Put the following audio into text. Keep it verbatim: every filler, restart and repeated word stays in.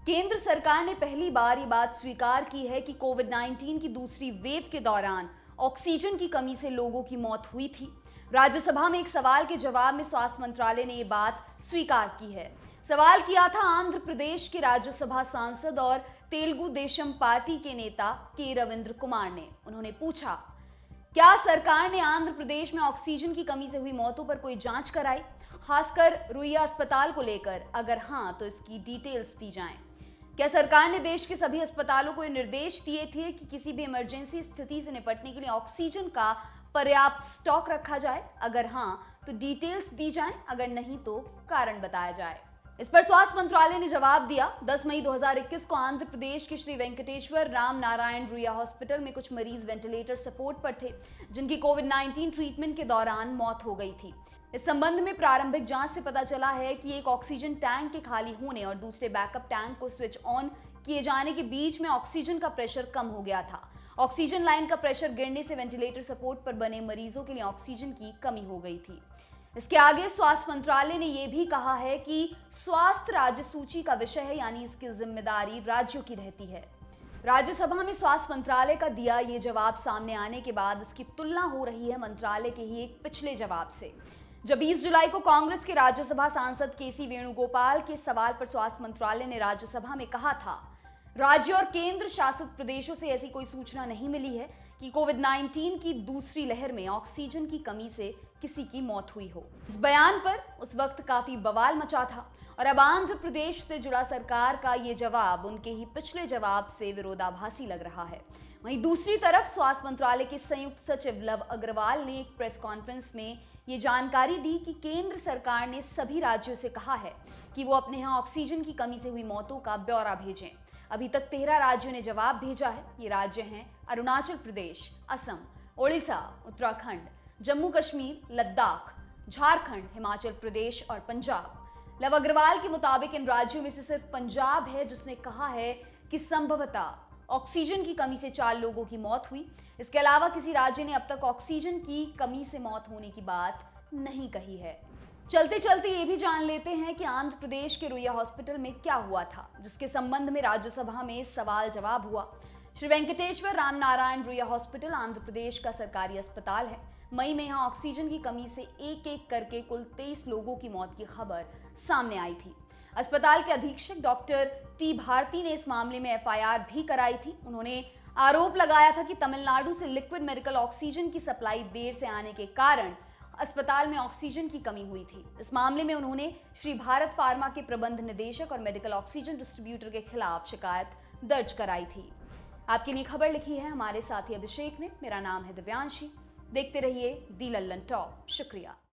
केंद्र सरकार ने पहली बार ये बात स्वीकार की है कि कोविड नाइन्टीन की दूसरी वेव के दौरान ऑक्सीजन की कमी से लोगों की मौत हुई थी। राज्यसभा में एक सवाल के जवाब में स्वास्थ्य मंत्रालय ने ये बात स्वीकार की है। सवाल किया था आंध्र प्रदेश के राज्यसभा सांसद और तेलुगु देशम पार्टी के नेता के रविंद्र कुमार ने। उन्होंने पूछा, क्या सरकार ने आंध्र प्रदेश में ऑक्सीजन की कमी से हुई मौतों पर कोई जांच कराई, खासकर रुइया अस्पताल को लेकर? अगर हां तो इसकी डिटेल्स दी जाएं। क्या सरकार ने देश के सभी अस्पतालों को ये निर्देश दिए थे कि किसी भी इमरजेंसी स्थिति से निपटने के लिए ऑक्सीजन का पर्याप्त स्टॉक रखा जाए? अगर हां तो डिटेल्स दी जाएं, अगर नहीं तो कारण बताया जाए। इस पर स्वास्थ्य मंत्रालय ने जवाब दिया। दस मई दो हज़ार इक्कीस को आंध्र प्रदेश के श्री वेंकटेश्वर राम नारायण रुइया हॉस्पिटल में कुछ मरीज वेंटिलेटर सपोर्ट पर थे, जिनकी कोविड नाइन्टीन ट्रीटमेंट के दौरान मौत हो गई थी। इस संबंध में प्रारंभिक जांच से पता चला है कि एक ऑक्सीजन टैंक के खाली होने और दूसरे बैकअप टैंक को स्विच ऑन किए जाने के बीच में ऑक्सीजन का प्रेशर कम हो गया था। ऑक्सीजन लाइन का प्रेशर गिरने से वेंटिलेटर सपोर्ट पर बने मरीजों के लिए ऑक्सीजन की कमी हो गई थी। इसके आगे स्वास्थ्य मंत्रालय ने यह भी कहा है कि स्वास्थ्य राज्य सूची का विषय है, यानी इसकी जिम्मेदारी राज्यों की रहती है। राज्यसभा में स्वास्थ्य मंत्रालय का दिया ये जवाब सामने आने के बाद इसकी तुलना हो रही है मंत्रालय के ही एक पिछले जवाब से। जब बीस जुलाई को कांग्रेस के राज्यसभा सांसद के सी वेणुगोपाल के सवाल पर स्वास्थ्य मंत्रालय ने राज्यसभा में कहा था, राज्य और केंद्र शासित प्रदेशों से ऐसी कोई सूचना नहीं मिली है कि कोविड नाइन्टीन की दूसरी लहर में ऑक्सीजन की कमी से किसी की मौत हुई हो। इस बयान पर उस वक्त काफी बवाल मचा था और अब आंध्र प्रदेश से जुड़ा सरकार का ये जवाब उनके ही पिछले जवाब से विरोधाभासी लग रहा है। वहीं दूसरी तरफ स्वास्थ्य मंत्रालय के संयुक्त सचिव लव अग्रवाल ने एक प्रेस कॉन्फ्रेंस में ये जानकारी दी कि केंद्र सरकार ने सभी राज्यों से कहा है कि वो अपने यहाँ ऑक्सीजन की कमी से हुई मौतों का ब्यौरा भेजें। अभी तक तेरह राज्यों ने जवाब भेजा है। ये राज्य हैं अरुणाचल प्रदेश, असम, ओडिशा, उत्तराखंड, जम्मू कश्मीर, लद्दाख, झारखंड, हिमाचल प्रदेश और पंजाब। लव अग्रवाल के मुताबिक इन राज्यों में से सिर्फ पंजाब है जिसने कहा है कि संभवतः ऑक्सीजन की कमी से चार लोगों की मौत हुई। इसके अलावा किसी राज्य ने अब तक ऑक्सीजन की कमी से मौत होने की बात नहीं कही है। चलते चलते ये भी जान लेते हैं कि आंध्र प्रदेश के रुइया हॉस्पिटल में क्या हुआ था, जिसके संबंध में राज्यसभा में सवाल जवाब हुआ। श्री वेंकटेश्वर राम नारायण रुइया हॉस्पिटल आंध्र प्रदेश का सरकारी अस्पताल है। मई में यहाँ ऑक्सीजन की कमी से एक एक करके कुल तेईस लोगों की मौत की खबर सामने आई थी। अस्पताल के अधीक्षक डॉक्टर टी भारती ने इस मामले में एफ आई आर भी कराई थी। उन्होंने आरोप लगाया था कि तमिलनाडु से लिक्विड मेडिकल ऑक्सीजन की सप्लाई देर से आने के कारण अस्पताल में ऑक्सीजन की कमी हुई थी। इस मामले में उन्होंने श्री भारत फार्मा के प्रबंध निदेशक और मेडिकल ऑक्सीजन डिस्ट्रीब्यूटर के खिलाफ शिकायत दर्ज कराई थी। आपके लिए खबर लिखी है हमारे साथी अभिषेक ने। मेरा नाम है दिव्यांशी। देखते रहिए दी लल्लन टॉप। शुक्रिया।